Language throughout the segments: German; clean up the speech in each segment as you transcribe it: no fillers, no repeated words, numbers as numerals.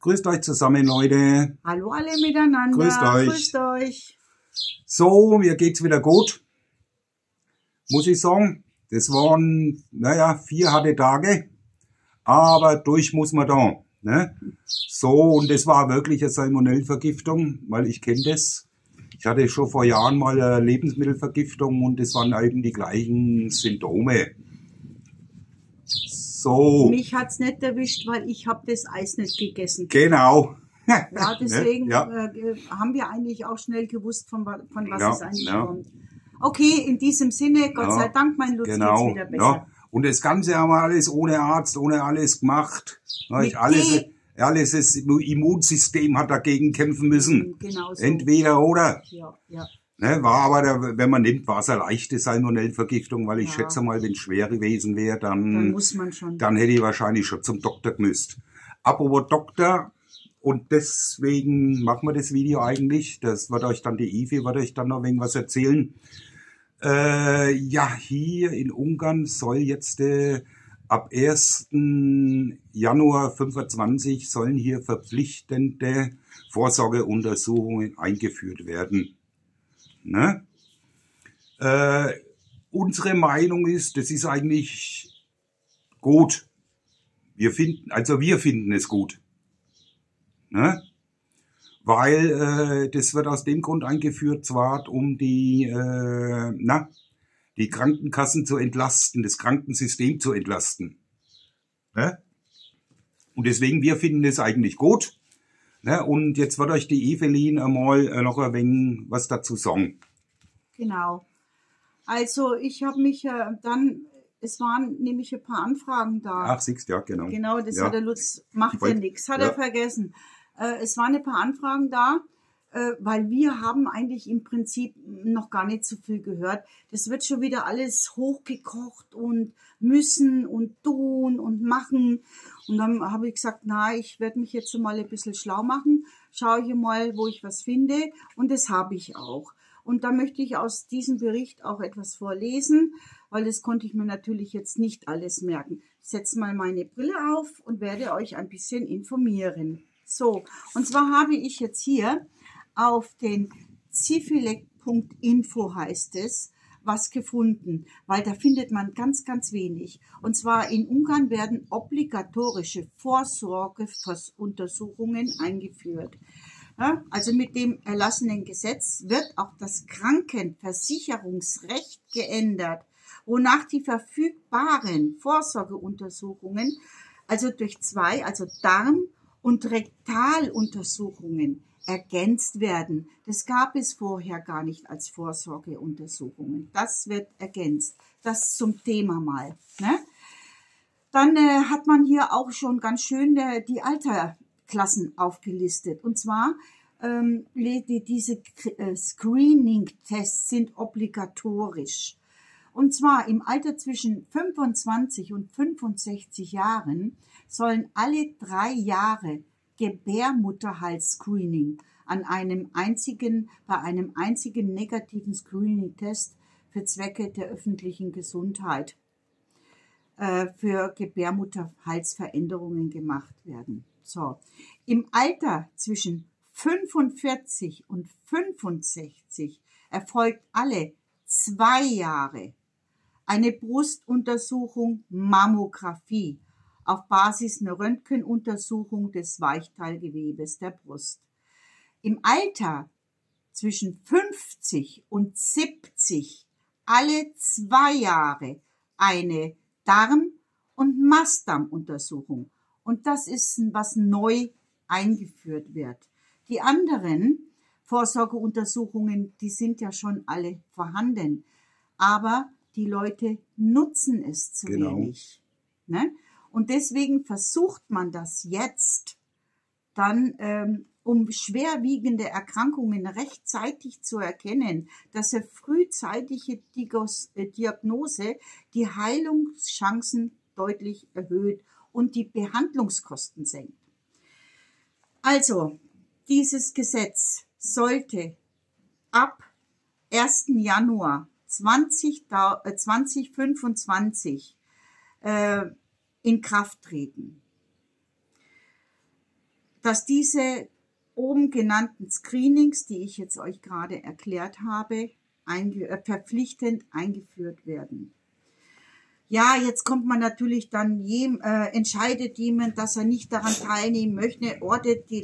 Grüßt euch zusammen, Leute. Hallo alle miteinander. Grüßt euch. Grüßt euch. So, mir geht's wieder gut. Muss ich sagen. Das waren, 4 harte Tage. Aber durch muss man da. Ne? So, und das war wirklich eine Salmonellvergiftung, weil ich kenne das. Ich hatte schon vor Jahren mal eine Lebensmittelvergiftung und das waren eben die gleichen Symptome. So. Mich hat's nicht erwischt, weil ich habe das Eis nicht gegessen. Genau. Ja, deswegen Ja. haben wir eigentlich auch schnell gewusst, von was Ja, es eigentlich ja. kommt. Okay, in diesem Sinne, Gott Ja, sei Dank, mein Lutz, genau, geht's wieder besser. ja. Und das Ganze haben wir alles ohne Arzt, ohne alles gemacht. Mit Alles das Immunsystem hat dagegen kämpfen müssen. Genau so. Entweder oder. Ja, ja. Ne, war aber, wenn man nimmt, war es eine leichte Salmonellvergiftung, weil ich Ja. schätze mal, wenn es schwer gewesen wäre, Dann muss man schon. dann hätte ich wahrscheinlich schon zum Doktor gemüsst. Apropos Doktor, und deswegen machen wir das Video eigentlich. Das wird euch dann die Ivi, wird euch dann noch irgendwas erzählen. Hier in Ungarn soll jetzt ab 1. Januar 25 sollen hier verpflichtende Vorsorgeuntersuchungen eingeführt werden. Ne? Unsere Meinung ist, das ist eigentlich gut. Wir finden es gut. Ne? Weil das wird aus dem Grund eingeführt, zwar um die Krankenkassen zu entlasten, das Krankensystem zu entlasten. Ne? Und deswegen, wir finden es eigentlich gut. Ne? Und jetzt wird euch die Evelyn einmal noch ein wenig was dazu sagen. Genau. Also ich habe mich es waren nämlich ein paar Anfragen da. Ach, siehst ja, genau. Genau, das Ja. hat der Lutz, macht ja nichts, hat ja. er vergessen. Es waren ein paar Anfragen da, weil wir haben eigentlich im Prinzip noch gar nicht so viel gehört. Das wird schon wieder alles hochgekocht und müssen und tun und machen. Und dann habe ich gesagt, ich werde mich jetzt mal ein bisschen schlau machen. Schaue ich mal, wo ich was finde. Und das habe ich auch. Und da möchte ich aus diesem Bericht auch etwas vorlesen, weil das konnte ich mir natürlich jetzt nicht alles merken. Ich setze mal meine Brille auf und werde euch ein bisschen informieren. So, und zwar habe ich jetzt hier auf den Zifilek.info heißt es, was gefunden, weil da findet man ganz, ganz wenig. Und zwar in Ungarn werden obligatorische Vorsorgeuntersuchungen eingeführt. Ja, also mit dem erlassenen Gesetz wird auch das Krankenversicherungsrecht geändert, wonach die verfügbaren Vorsorgeuntersuchungen, also durch 2, also Darm- und Rektaluntersuchungen ergänzt werden. Das gab es vorher gar nicht als Vorsorgeuntersuchungen. Das wird ergänzt. Das zum Thema mal. Ne? Dann hat man hier auch schon ganz schön die Altersklassen aufgelistet. Und zwar diese Screening-Tests sind obligatorisch. Und zwar im Alter zwischen 25 und 65 Jahren sollen alle 3 Jahre Gebärmutterhals-Screening bei einem einzigen negativen Screening-Test für Zwecke der öffentlichen Gesundheit für Gebärmutterhalsveränderungen gemacht werden. So. Im Alter zwischen 45 und 65 erfolgt alle 2 Jahre eine Brustuntersuchung, Mammographie, auf Basis einer Röntgenuntersuchung des Weichteilgewebes der Brust. Im Alter zwischen 50 und 70 alle 2 Jahre eine Darm- und Mastdarmuntersuchung. Und das ist, was neu eingeführt wird. Die anderen Vorsorgeuntersuchungen, die sind ja schon alle vorhanden. Aber die Leute nutzen es zu wenig. Ne? Und deswegen versucht man das jetzt dann, um schwerwiegende Erkrankungen rechtzeitig zu erkennen, dass eine frühzeitige Diagnose die Heilungschancen deutlich erhöht und die Behandlungskosten senkt. Also, dieses Gesetz sollte ab 1. Januar 2025 in Kraft treten. dass diese oben genannten Screenings, die ich jetzt euch gerade erklärt habe, verpflichtend eingeführt werden. Ja, jetzt kommt man natürlich dann, entscheidet jemand, dass er nicht daran teilnehmen möchte, ortet die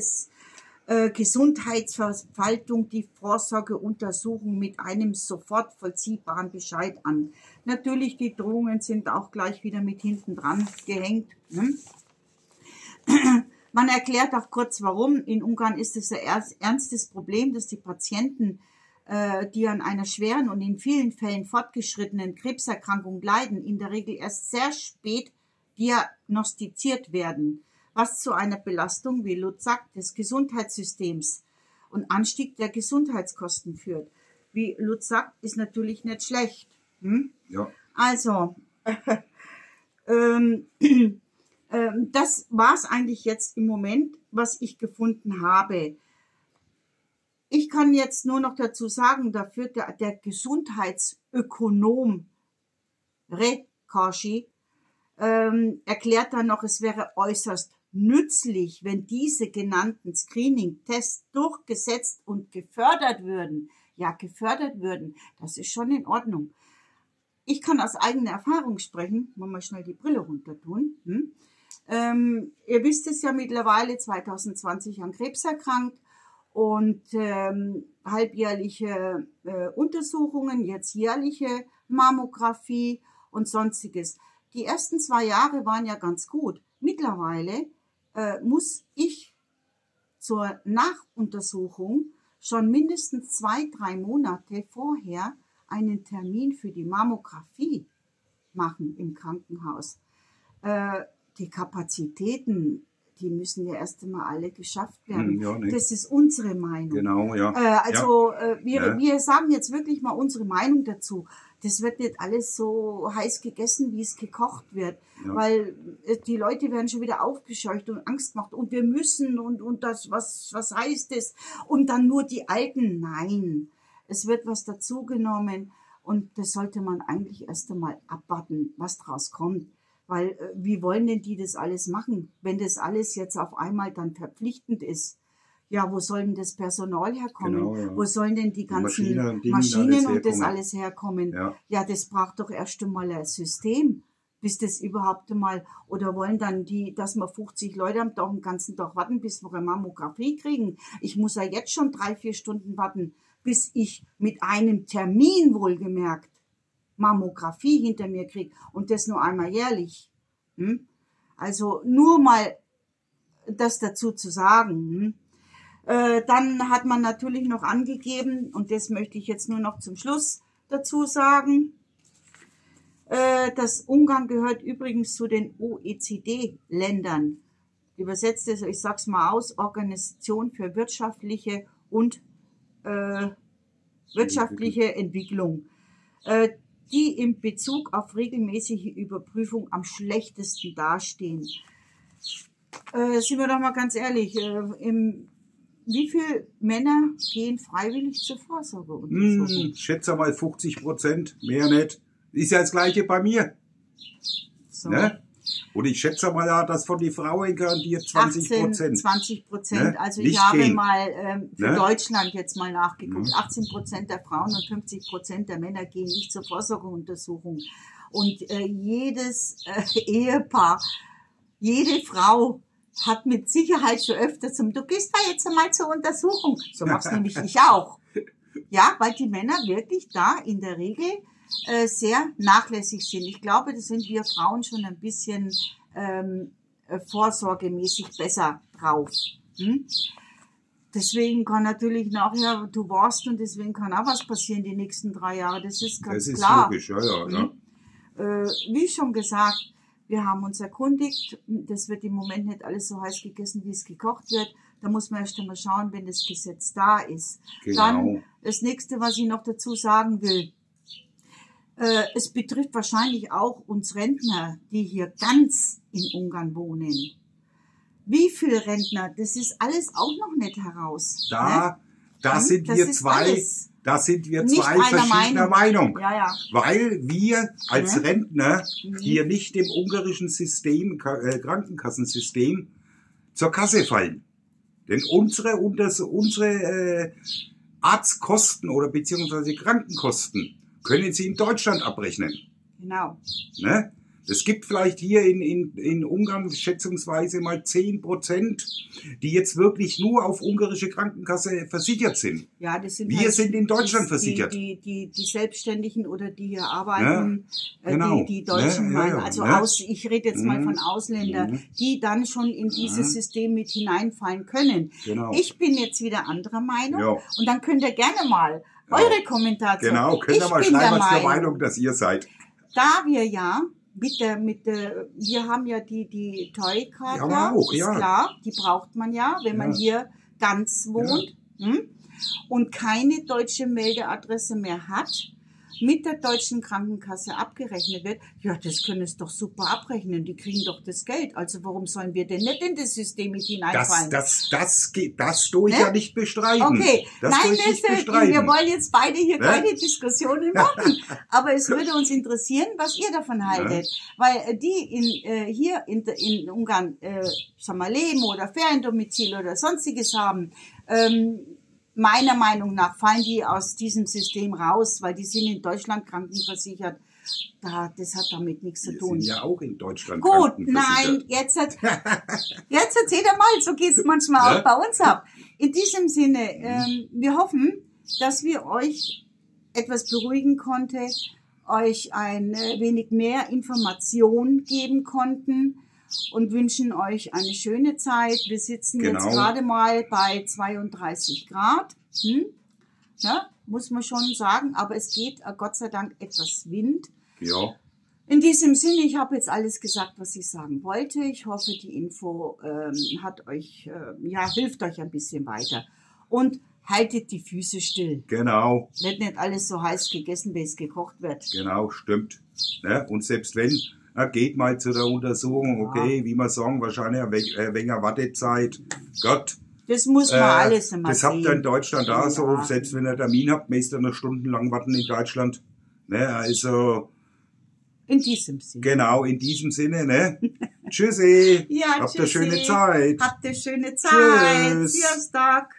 Landesgesundheitsverwaltung die Vorsorgeuntersuchung mit einem sofort vollziehbaren Bescheid an. Natürlich, die Drohungen sind auch gleich wieder mit hinten dran gehängt. Ne? Man erklärt auch kurz, warum. In Ungarn ist es ein ernstes Problem, dass die Patienten, die an einer schweren und in vielen Fällen fortgeschrittenen Krebserkrankung leiden, in der Regel erst sehr spät diagnostiziert werden, was zu einer Belastung, wie Lutz sagt, des Gesundheitssystems und Anstieg der Gesundheitskosten führt. Wie Lutz sagt, ist natürlich nicht schlecht. Ja. Also, das war's eigentlich jetzt im Moment, was ich gefunden habe. Ich kann jetzt nur noch dazu sagen, dafür der Gesundheitsökonom Rekorsi erklärt dann noch, es wäre äußerst nützlich, wenn diese genannten Screening-Tests durchgesetzt und gefördert würden. Ja, gefördert würden, das ist schon in Ordnung. Ich kann aus eigener Erfahrung sprechen, wollen wir schnell die Brille runter tun. Ihr wisst es ja mittlerweile, 2020 an Krebs erkrankt und halbjährliche Untersuchungen, jetzt jährliche Mammographie und sonstiges. Die ersten 2 Jahre waren ja ganz gut. Mittlerweile muss ich zur Nachuntersuchung schon mindestens 2-3 Monate vorher einen Termin für die Mammographie machen im Krankenhaus. Die Kapazitäten, die müssen ja erst einmal alle geschafft werden. Ja, nee. Das ist unsere Meinung. Genau, ja. Wir sagen jetzt wirklich mal unsere Meinung dazu. Das wird nicht alles so heiß gegessen, wie es gekocht wird. Ja. Weil die Leute werden schon wieder aufgescheucht und Angst gemacht. Und wir müssen und das, was heißt das? Und dann nur die Alten. Nein, es wird was dazugenommen. Und das sollte man eigentlich erst einmal abwarten, was draus kommt. Weil wie wollen denn die das alles machen, wenn das alles jetzt auf einmal dann verpflichtend ist? Ja, wo soll denn das Personal herkommen? Genau, ja. Wo sollen denn die ganzen Maschinen und das alles herkommen? Ja, das braucht doch erst einmal ein System, bis das überhaupt einmal, oder wollen dann die, dass wir 50 Leute am Tag, den ganzen Tag warten, bis wir eine Mammographie kriegen? Ich muss ja jetzt schon 3-4 Stunden warten, bis ich mit einem Termin wohlgemerkt Mammographie hinter mir kriege und das nur einmal jährlich. Also nur mal das dazu zu sagen. Dann hat man natürlich noch angegeben, und das möchte ich jetzt nur noch zum Schluss dazu sagen, dass Ungarn gehört übrigens zu den OECD-Ländern. Übersetzt es, ich sag's mal aus, Organisation für wirtschaftliche und wirtschaftliche Entwicklung, die in Bezug auf regelmäßige Überprüfung am schlechtesten dastehen. Sind wir doch mal ganz ehrlich, wie viele Männer gehen freiwillig zur Vorsorgeuntersuchung? Ich schätze mal 50%, mehr nicht. Ist ja das Gleiche bei mir. So. Ne? Und ich schätze mal, ja, dass von den Frauen garantiert 20%. 20%. Ne? Also Nicht ich habe gehen. mal für Ne? Deutschland jetzt mal nachgeguckt. 18% der Frauen und 50% der Männer gehen nicht zur Vorsorgeuntersuchung. Und jedes Ehepaar, jede Frau hat mit Sicherheit schon öfter du gehst da jetzt einmal zur Untersuchung. So mach's nämlich ich auch. Ja, weil die Männer wirklich da in der Regel sehr nachlässig sind. Ich glaube, das sind wir Frauen schon ein bisschen vorsorgemäßig besser drauf. Deswegen kann natürlich nachher, du warst und deswegen kann auch was passieren die nächsten 3 Jahre. Das ist ganz klar. Das ist logisch, ja. Wie schon gesagt, wir haben uns erkundigt. Das wird im Moment nicht alles so heiß gegessen, wie es gekocht wird. Da muss man erst einmal schauen, wenn das Gesetz da ist. Genau. Dann das nächste, was ich noch dazu sagen will. Es betrifft wahrscheinlich auch uns Rentner, die hier ganz in Ungarn wohnen. Wie viele Rentner? Das ist alles auch noch nicht heraus. Da sind wir zwei verschiedener Meinung. Ja. Weil wir als Rentner hier nicht im ungarischen System, Krankenkassensystem, zur Kasse fallen. Denn unsere Arztkosten oder beziehungsweise Krankenkosten können Sie in Deutschland abrechnen. Genau. Ne? Es gibt vielleicht hier in Ungarn schätzungsweise mal 10%, die jetzt wirklich nur auf ungarische Krankenkasse versichert sind. Ja, das sind Wir halt sind in Deutschland versichert. Die Selbstständigen oder die hier arbeiten, Ja, genau. die Deutschen, Ja, ja, also ja. ich rede jetzt mal von Ausländern, die dann schon in dieses System mit hineinfallen können. Genau. Ich bin jetzt wieder anderer Meinung Ja. und dann könnt ihr gerne mal eure Kommentare. Genau, könnt ihr mal schreiben, was für Meinung dass ihr seid. Da wir ja wir haben ja die Toy-Karte, Ja, auch, ist ja. klar, die braucht man ja, wenn man hier ganz wohnt und keine deutsche Meldeadresse mehr hat, mit der deutschen Krankenkasse abgerechnet wird, ja, das können es doch super abrechnen, die kriegen doch das Geld. Also warum sollen wir denn nicht in das System mit hineinfallen? Das tue ich ja nicht bestreiten. Okay, das nein, tue ich nicht bestreiten. wir wollen jetzt beide hier keine Diskussionen machen. Aber es würde uns interessieren, was ihr davon haltet. Weil die hier in Ungarn, sagen wir, leben oder Feriendomizil oder sonstiges haben, meiner Meinung nach fallen die aus diesem System raus, weil die sind in Deutschland krankenversichert. Das hat damit nichts zu tun. Wir sind ja auch in Deutschland Gut, krankenversichert. nein, jetzt erzähl doch mal, so geht's manchmal auch bei uns ab. In diesem Sinne, wir hoffen, dass wir euch etwas beruhigen konnten, euch ein wenig mehr Information geben konnten und wünschen euch eine schöne Zeit. Wir sitzen jetzt gerade mal bei 32 Grad. Ja, muss man schon sagen, aber es geht Gott sei Dank etwas Wind. Ja. In diesem Sinne, ich habe jetzt alles gesagt, was ich sagen wollte. Ich hoffe, die Info hat euch, hilft euch ein bisschen weiter. Und haltet die Füße still. Genau. Wird nicht alles so heiß gegessen, wie es gekocht wird. Genau, stimmt. Ne? Und selbst wenn, geht mal zu der Untersuchung, okay, wie wir sagen, wahrscheinlich ein wenig Wartezeit. Gott. Das muss man alles immer das sehen. habt ihr in Deutschland auch so, selbst wenn ihr einen Termin habt, müsst ihr noch stundenlang warten in Deutschland. Ne? Also. In diesem Sinne. Genau, in diesem Sinne, ne? Tschüssi. Ja, habt eine schöne Zeit. Habt eine schöne Zeit. Tschüss. Sziasztok.